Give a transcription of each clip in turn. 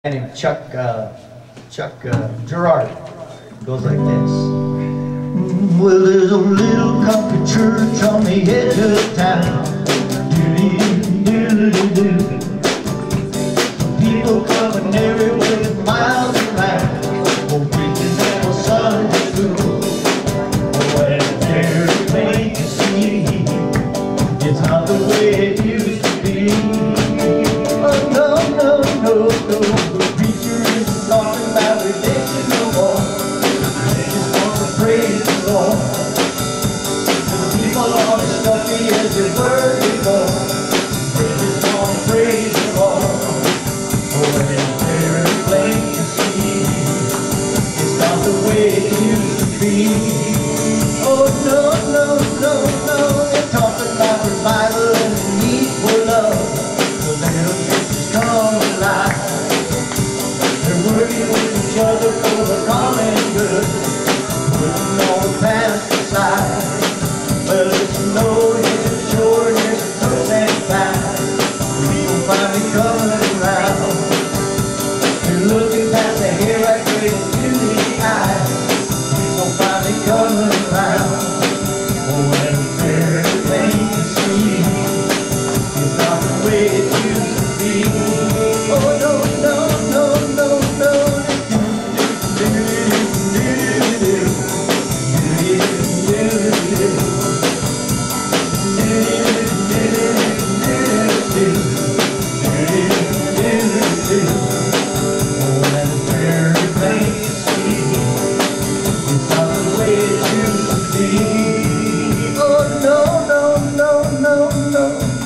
named Chuck Gerard. It goes like this. Well, there's a little country church on the edge of town. People coming everywhere, miles around. Oh, preachers and a Sunday school. Oh, and there's a place to see. It's not the way it used to be. Oh, no, no, no, no. The preacher isn't talking about religion no more. They just want to praise the Lord. The people are as stuffy as they were before. They just want to praise the Lord. Oh, and very plain to see. It's not the way it used to be. Oh, no, no, no, no. They're talking about revival and the need for love. The little churches come alive. They're working with each other for the common good, putting all the past aside. Well, it's a no, it's a sure, it's a good and bad. People finally coming around. They're looking past the hair right straight into the eye. People finally coming around. Oh, and it's very plain to see. It's not the way it used to be. Oh, no, no, no, no, no. Oh, and it's very plain to see. It's not the way it used to be. Oh, no, no, no, no, no.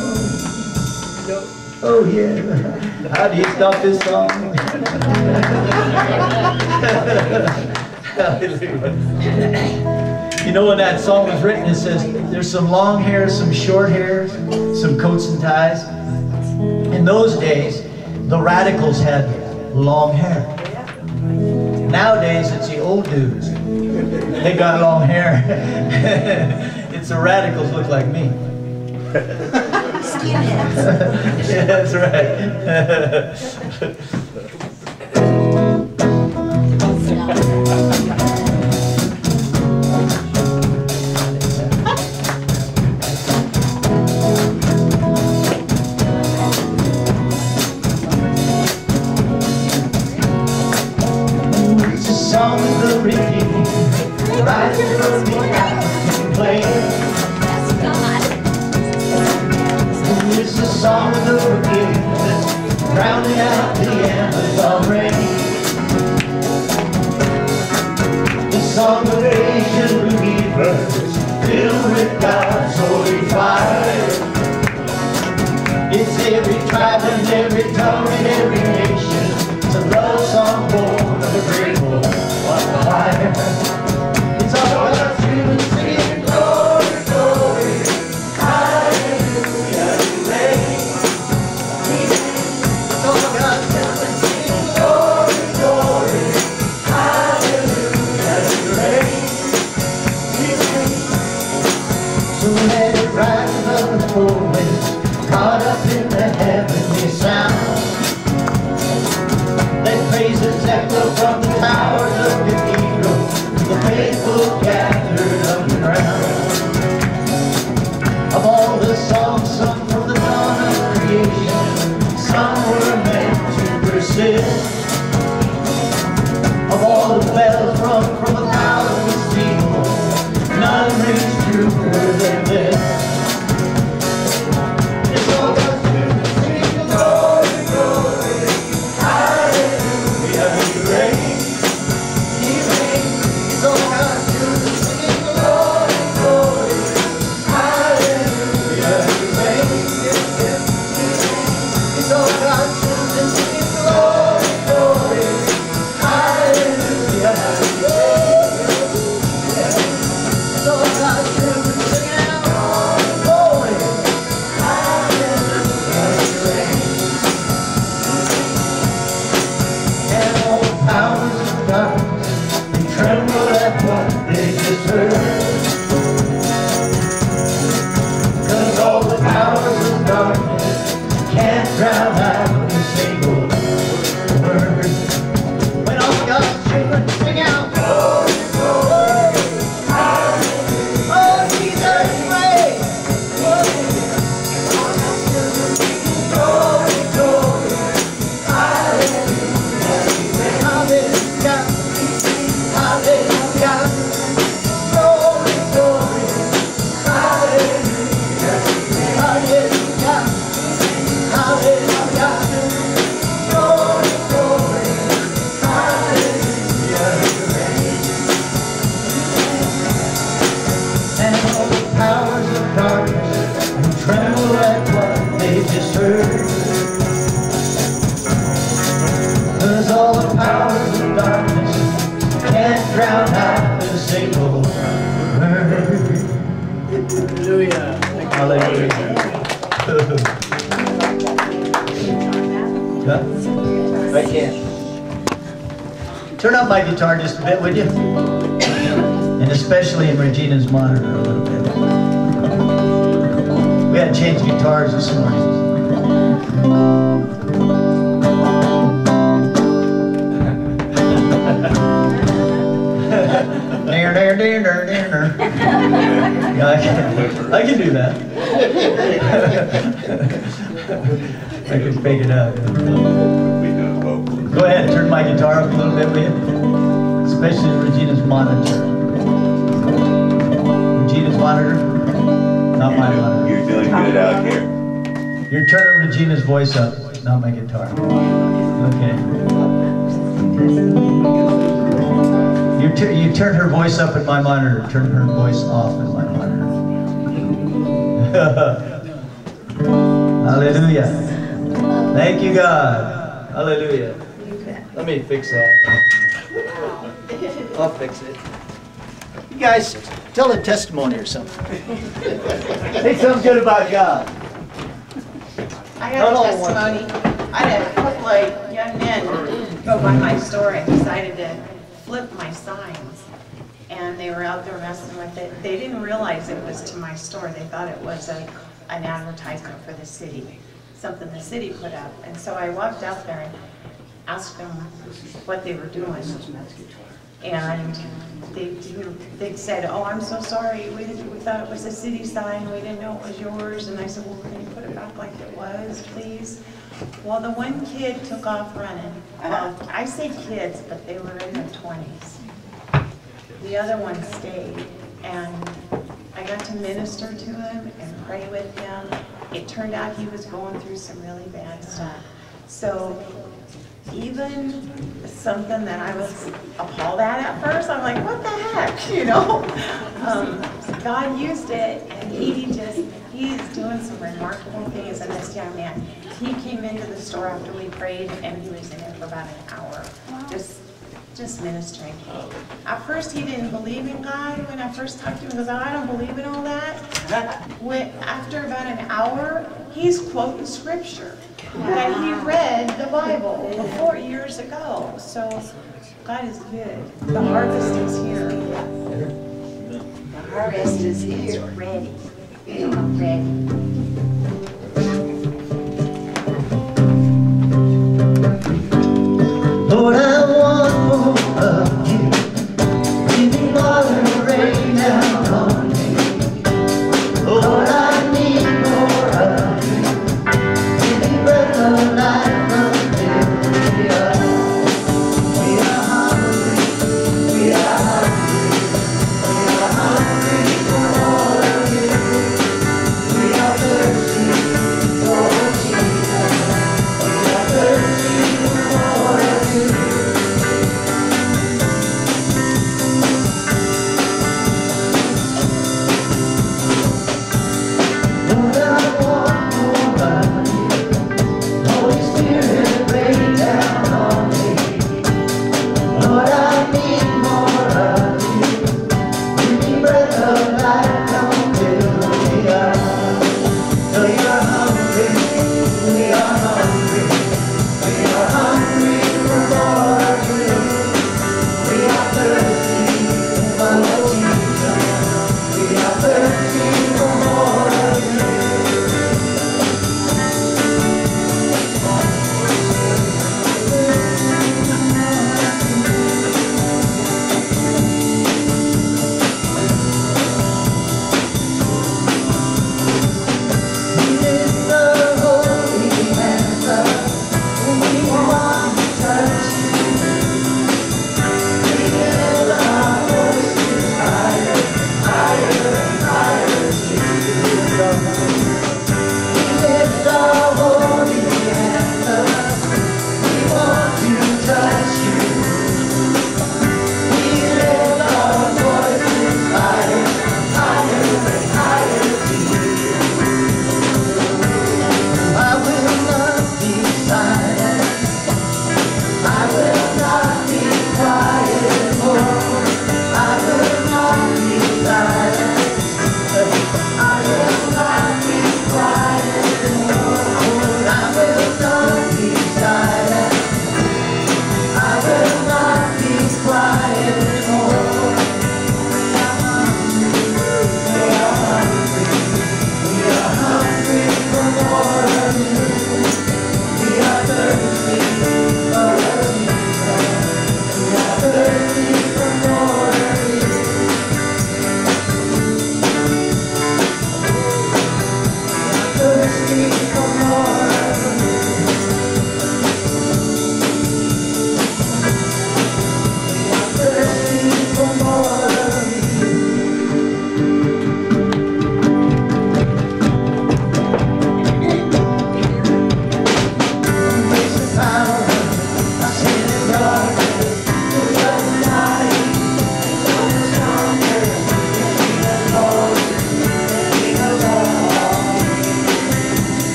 Oh, yeah. How do you stop this song? You know, when that song was written, it says there's some long hair, some short hair, some coats and ties. In those days, the radicals had long hair. Nowadays, it's the old dudes. They got long hair. It's the radicals look like me. Yeah, that's right. It's a song of the redeemed, rising from the African plain. It's the song of the forgiven, drowning out the Amazon rain. The song of Asian believers, filled with God's holy fire. It's every tribe and every tongue and every nation. It's a love song born of a grateful fire. It's all about human singing, glory, glory, hallelujah, you reign. It's all about human singing, glory, glory, hallelujah, you reign. So let it rise up the four winds, caught up in the heavenly sound. Let praises echo from the towers of cathedral, the faithful gathered underground. Of all the songs sung from the dawn of creation, some were meant to persist. Of all the bells rung from 1,000 steeples, none rings truer than this. It's all about you sing glory, glory, hallelujah, you reign, you reign. It's all about you sing glory, glory, hallelujah, you reign. It's all about you sing glory, glory, hallelujah, you reign. It's all about you singing out glory, hallelujah, you reign. And all the powers of darkness, they tremble at what they just heard. 'Cause all the powers of darkness can't drown out the single word. Hallelujah. Right here. Turn up my guitar just a bit, would you? And especially in Regina's monitor a little bit. We had to change guitars this morning. Yeah, I can do that. I can fake it out. Go ahead, turn my guitar up a little bit, will you? Especially Regina's monitor. Regina's monitor? Not my monitor. You're doing good out here. You're turning Regina's voice up, not my guitar. Okay. You turn her voice up in my monitor, turn her voice off in my monitor. Hallelujah. Thank you, God. Hallelujah. Let me fix that. I'll fix it. You guys, tell a testimony or something. Say something good about God. I got a testimony. I had a couple of young men go by my store and decided to flip my signs. And they were out there messing with it. They didn't realize it was to my store. They thought it was an advertisement for the city, something the city put up. And so I walked out there and asked them what they were doing. And they said, "Oh, I'm so sorry. We thought it was a city sign. We didn't know it was yours." And I said, "Well, can you put it back like it was, please?" Well, the one kid took off running. Well, I say kids, but they were in their 20s. The other one stayed, and I got to minister to him and pray with him. It turned out he was going through some really bad stuff. So even something that I was appalled at first, I'm like, what the heck, you know? God used it, and he's doing some remarkable things in this young man. He came into the store after we prayed, and he was in there for about an hour, just ministering. At first, he didn't believe in God. When I first talked to him, he goes, "Oh, I don't believe in all that." After about an hour, he's quoting scripture that he read the Bible before years ago. So God is good. The harvest is here. The harvest is here. It's ready. Ready. Lord, I want more of you. Give me water, rain down on me. Lord, I need more of you. Give me breath of life from you. We are hungry. We are hungry. We are hungry for more of you. We are thirsty.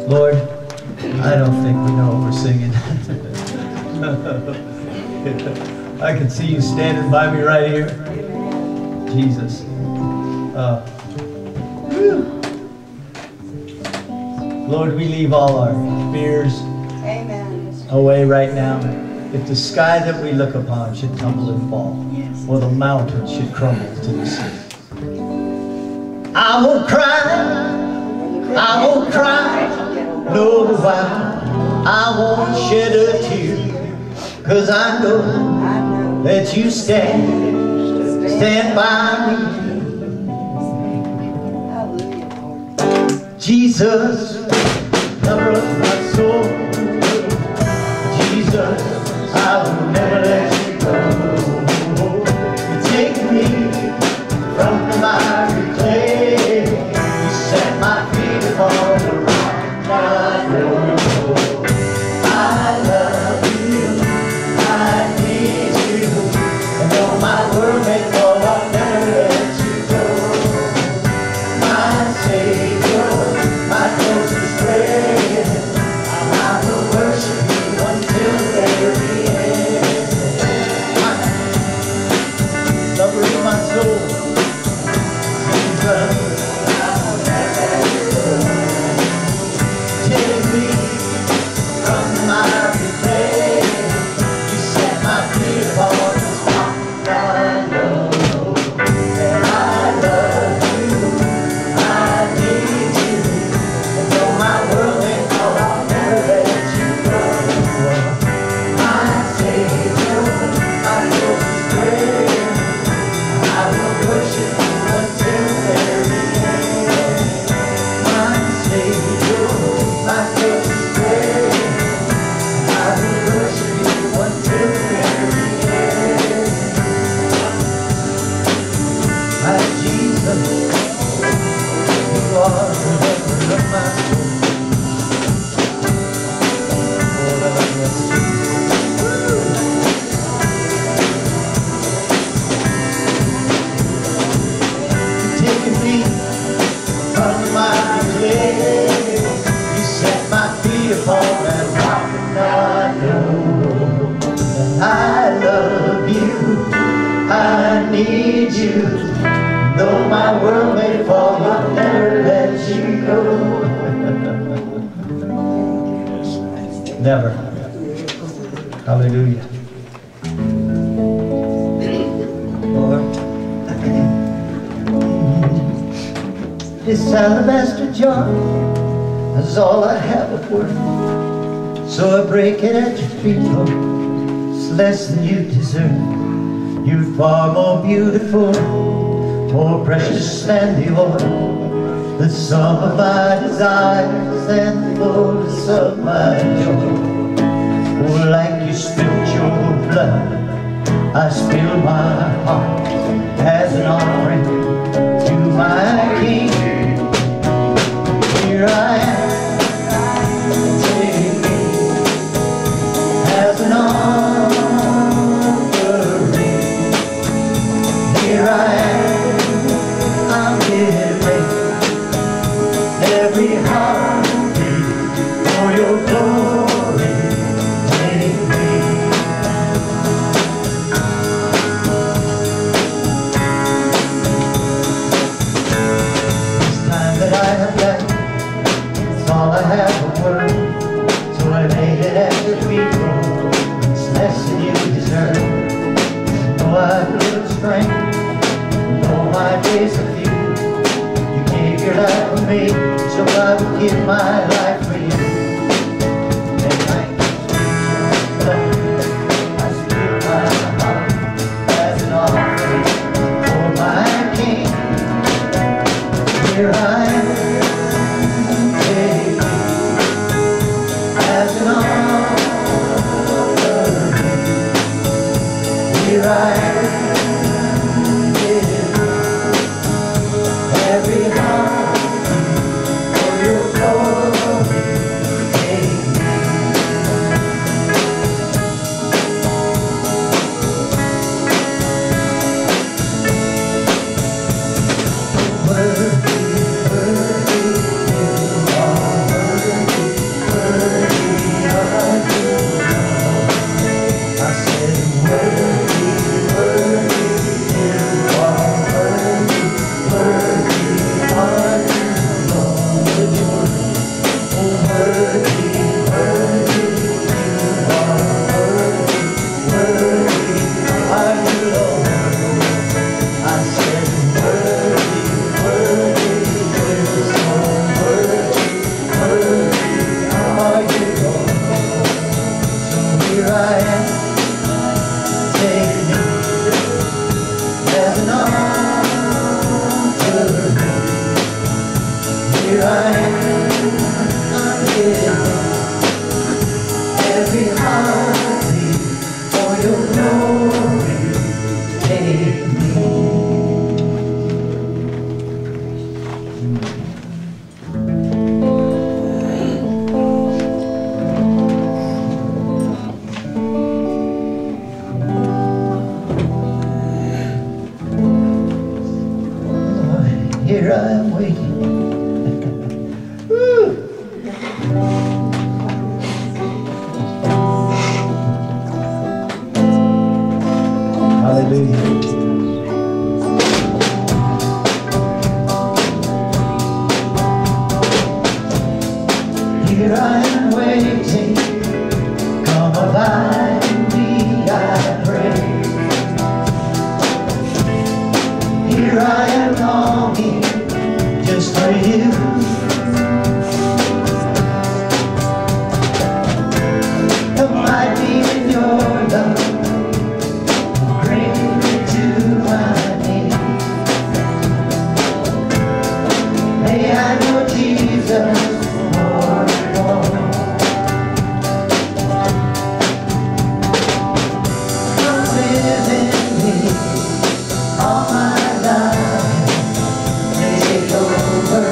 Lord, I don't think we know what we're singing. I can see you standing by me right here. Jesus. Lord, we leave all our fears away right now. If the sky that we look upon should tumble and fall, or the mountains should crumble to the sea, I won't cry, I won't cry, no while, I won't shed a tear, 'cause I know that you stand by me. Jesus, lover of my soul, Jesus, I will never let you go. You take me from the miry clay, you set my feet upon the rock. I know I love you, I need you, and though my world may fall, I'll never let you go. My Savior, my closest friend, I will worship you until the very end. Lover of my soul, Jesus, take me from my clay. You set my feet upon this rock. I know that I love you, I need you, and though my world may fall, I'll never let you go. My Savior, my closest friend, I will worship you until the very end. My Savior, my closest friend, I will worship you until the very end. My Jesus, you are the lover of my soul. Oh, that I bless you. Taking me from my clay, you set my feet upon that rock, and now I know that I love you, I need you, though my world may fall, I'll never let you go. Never. Hallelujah. Lord, this alabaster jar is all I have of worth, so I break it at your feet, Lord. It's less than you deserve. You're far more beautiful, more precious than the oil, the sum of my desires and the fullness of my joy. Oh, like you spilled your blood, I spill my heart as an offering to my King. Here I am, take me as an offering. Here I am, I'm giving every heartbeat for your glory. Take me. This time that I have left, it's all I have of worth, so I laid it at your feet, Lord. It's less than you deserve. Though I've little strength, though my days are few, you gave your life for me, so I would give my life for you. And like you spill your blood, I spill my heart as an offering for my King. Here I am, take me as an offering. Here I am, give every heart for your glory. here I am, I'm giving every heartbeat for your glory. Take me. Here I am waiting. Woo! Hallelujah. Here I am waiting. Come abide me, I pray. Here I am longing just for you. Abide me in your love, bring me to my knees. May I know Jesus more and more. Come live in me all my life. Take over.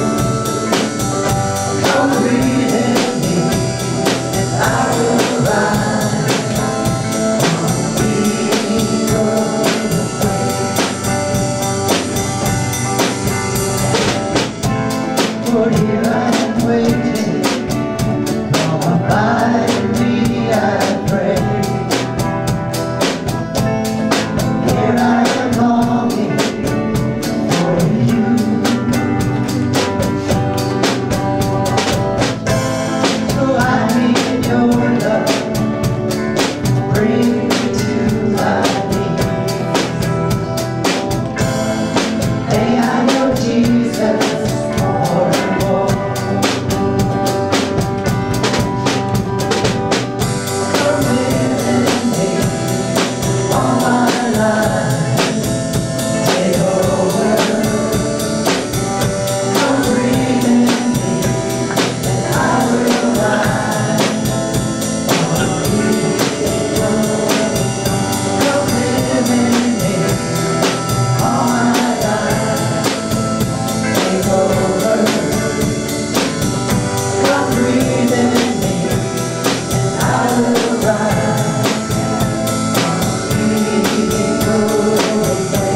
Come breathe in me, and I will rise. Be your way. For here I am waiting. Come abide me, I pray. Here I am longing for you. So I need your love, bring me to my knees. May I know Jesus more and more. Come live in me all my life. Take over. Come breathe in me, and I will rise. Come live in me all my life. Take over. Come breathe in me, and I will rise. Be your way.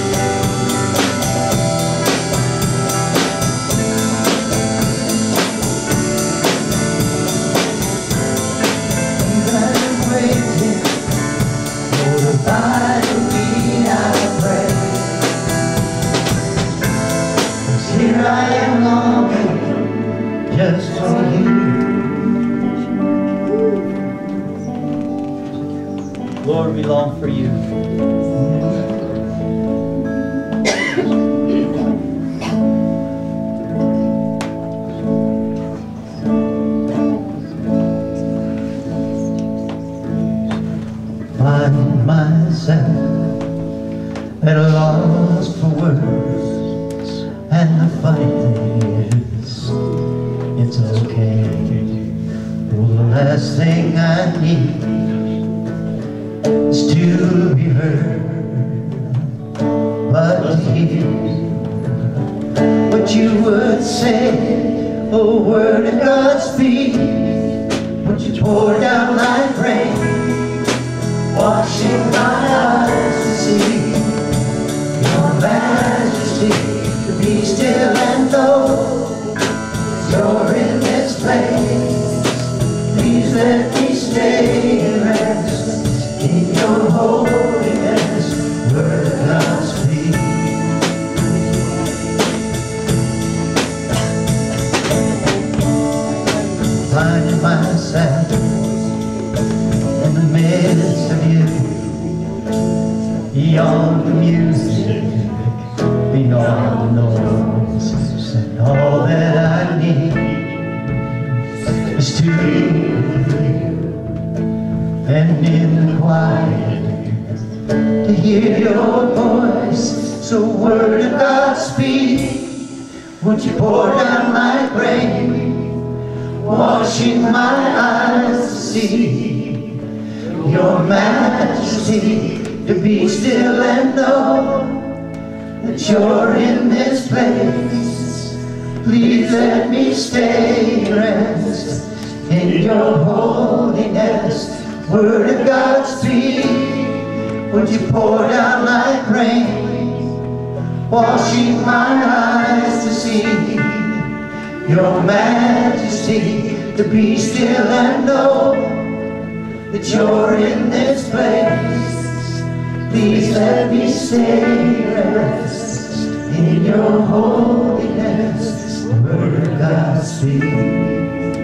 Here I am waiting, Lord, abide me, I pray. 'Cause here I am longing just for you. Lord, we long for you. Find myself at a loss for words, and the funny thing is, it's okay. Oh, the last thing I need is to be heard, but to hear what you would say. Oh, word of God speak, what you pour down like rain, washing my eyes to see your majesty. To be still and know you're in this place. Please let me stay and rest in your holiness. Word of God speak. Finding myself in the midst of you, beyond the music, beyond the noise, and all that I need is to and in the quiet to hear your voice. So word of God speak, Won't you pour down like rain, washing my eyes to see your majesty, to be still and know that you're in this place. Please let me stay and rest in your holiness. Word of God speak. Would you pour down like rain, washing my eyes to see your majesty, to be still and know that you're in this place. Please let me stay and rest in your holiness. Word of God speak.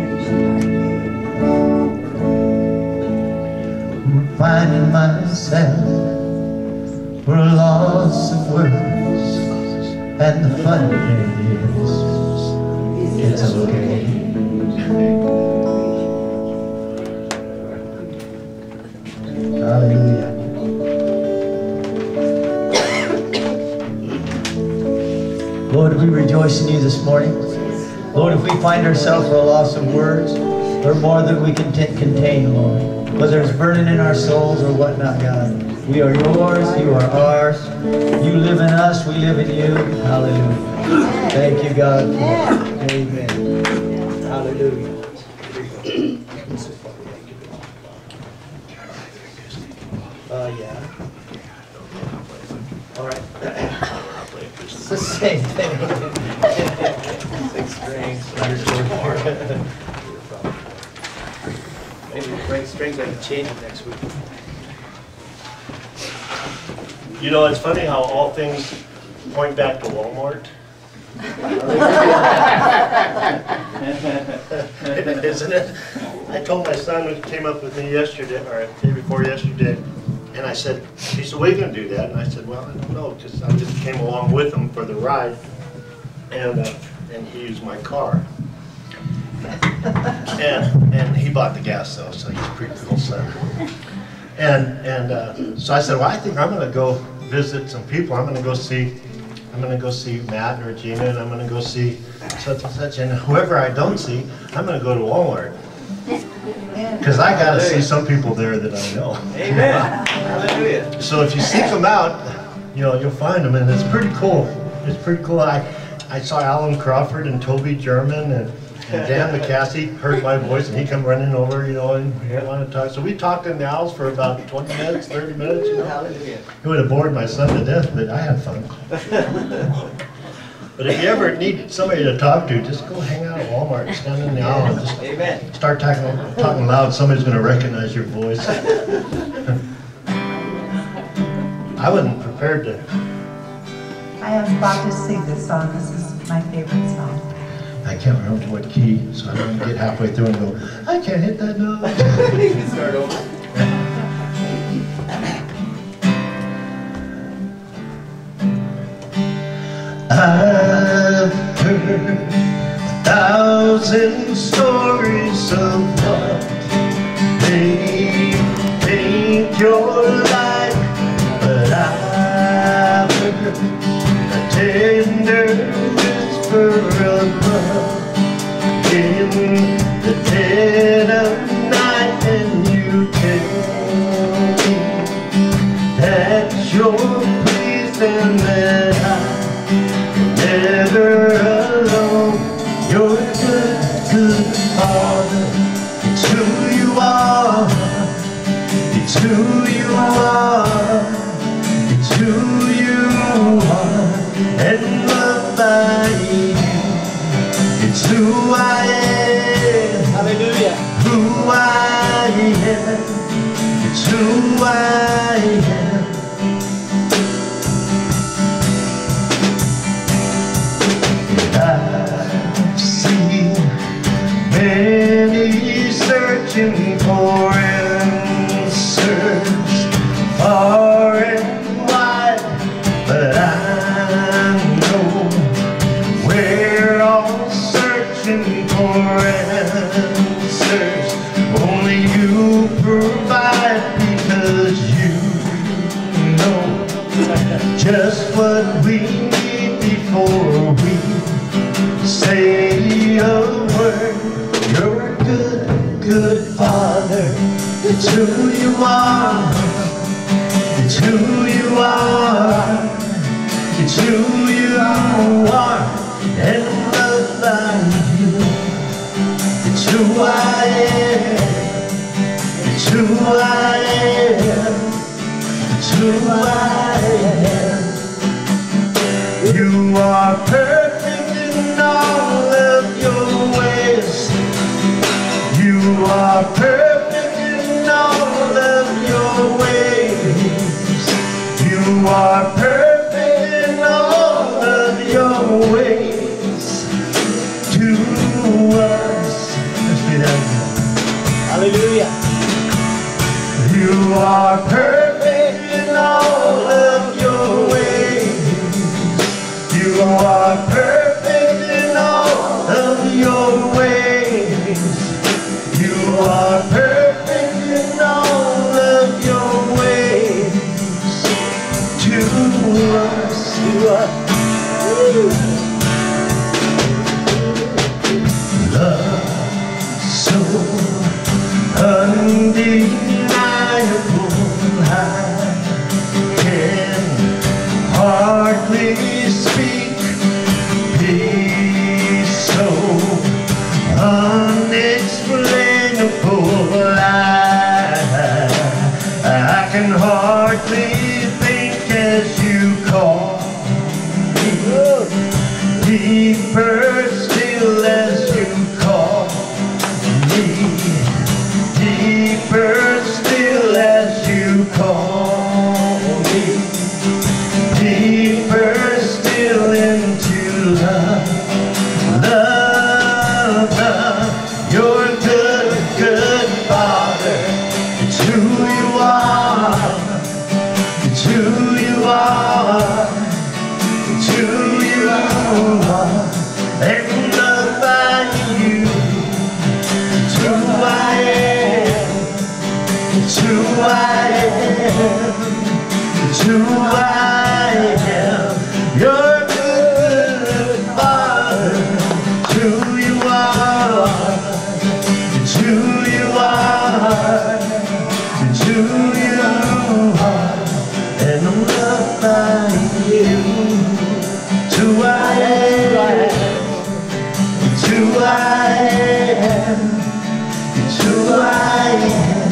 Finding myself for a loss of words, and the funny thing is, it's okay. Hallelujah. Lord, we rejoice in you this morning. Lord, if we find ourselves for a loss of words, or more than we can contain, Lord, whether it's burning in our souls or whatnot, God, we are yours, you are ours. You live in us, we live in you. Hallelujah. Thank you, God. Amen. Hallelujah. Yeah. All right. It's the same thing. 6 strings. Maybe break strings, I can change it next week. You know, it's funny how all things point back to Walmart. Isn't it? I told my son who came up with me yesterday, or the day before yesterday, and I said, he said, "What are you going to do, Dad?" And I said, "Well, I don't know, because I just came along with him for the ride, and he used my car." And he bought the gas though, so he's a pretty cool son. And so I said, "Well, I think I'm going to go visit some people. I'm going to go see Matt and Regina, and I'm going to go see such and such, and whoever I don't see, I'm going to go to Walmart, because I got to see some people there that I know." Amen. Hallelujah. So if you seek them out, you know, you'll find them, and it's pretty cool. It's pretty cool. I saw Alan Crawford and Toby German and Dan McCassie heard my voice, and he come running over, you know, and he wanted to talk. So we talked in the owls for about 20 minutes, 30 minutes, you know. Hallelujah. It would have bored my son to death, but I had fun. But if you ever need somebody to talk to, just go hang out at Walmart, stand in the aisle, and just Amen. start talking loud. Somebody's going to recognize your voice. I wasn't prepared to. I am about to sing this song. This is my favorite song. I can't remember to what key, so I don't get halfway through and go, I can't hit that note. You can start over. I've heard 1,000 stories of what they paint your life, but I've heard a tender whisper of love in the dead of night, and you tell me that you're pleased and that I'm never alone. You're a good, good Father. It's who you are. It's who you are. It's who you are. And loved by you. It's who I am. Hallelujah. Who I am. It's who I am. I've seen many searching for answers far and wide, but I know we're all searching for answers. Only you provide, because you know just what we need before we It's who you are. It's who you are. It's who you are. And love like you. It's who I am. It's who I am. It's who I am. You are perfect in all of your ways. You are perfect in all of your ways. You are perfect in all of your ways. To us. Let's do that again. Hallelujah. You are perfect in all of your ways. You are perfect in all of your ways. You are perfect in all of your ways. To us, love so undeniable. I can hardly speak. Peace so unexplainable. I can hardly think as you call me. Deeper still as you call me. Deeper still as you call me. Deeper still into love. Love, love. You're a good, good Father. It's who you are. It's who you are. It's who you are. And love by you. It's who I am. It's who I am. It's who I am. You're a good Father. It's who you are. It's who you are. It's who you are. And I'm loved by you. It's who I am. It's who I am. It's who I am.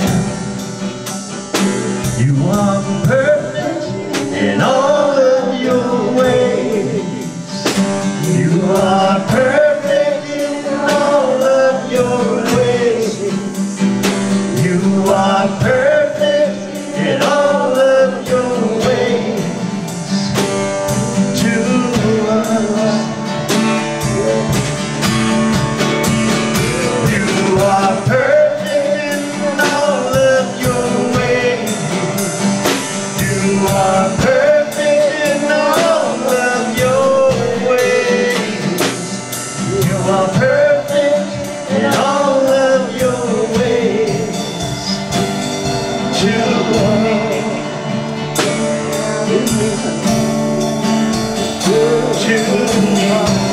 You are perfect in all of your ways. You are perfect in all of your ways. You are perfect in all of your ways. To us, you are perfect in all of your ways. You are perfect in all of your ways. You are perfect in all of your ways. To me. To me.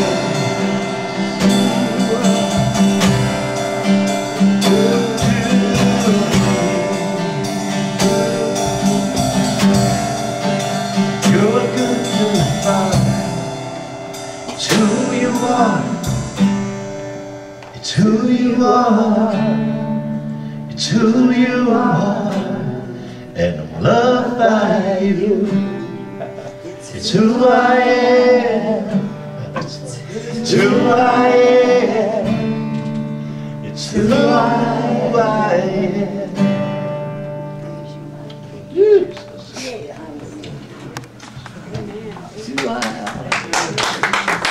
You're a good, good Father. It's who you are. It's who you are. It's who you are. And I'm loved by you. It's who I am. It's who I am. It's who I am.